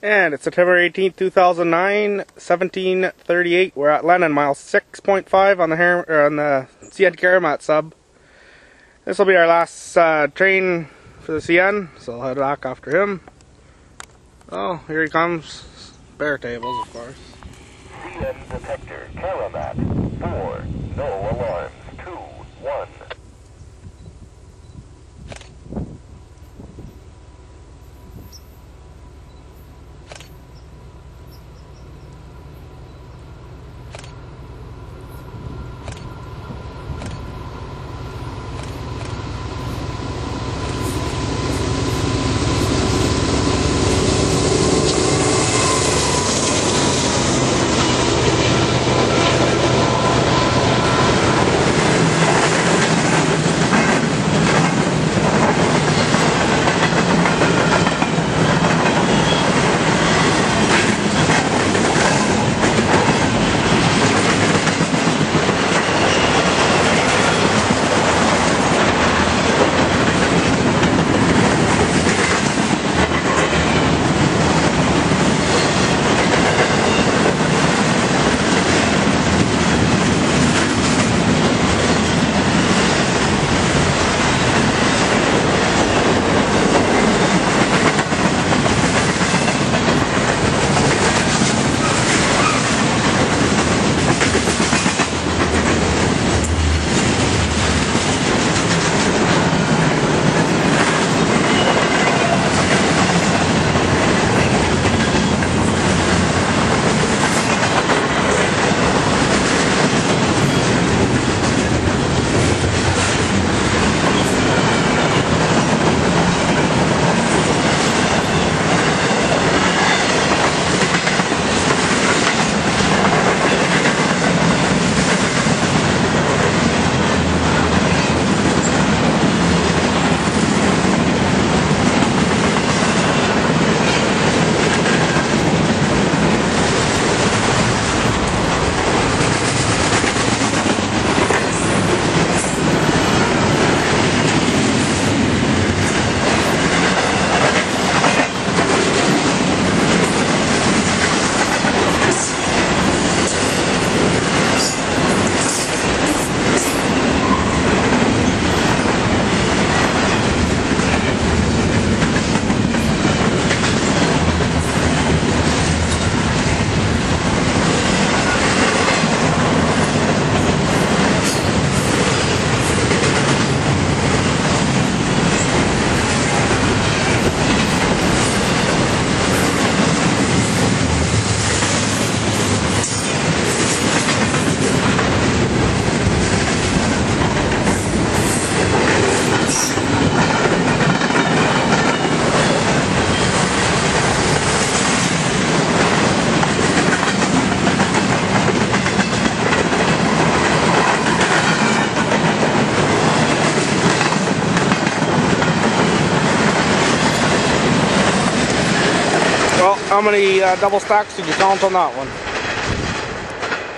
And it's September 18th, 2009, 1738. We're at Lennon, mile 6.5 on the CN Karamat sub. This will be our last train for the CN, so I'll head back after him. Oh, here he comes. Bare tables, of course. CN detector, Karamat, 4, no alarms, 2, 1. Well, how many double stacks did you count on that one?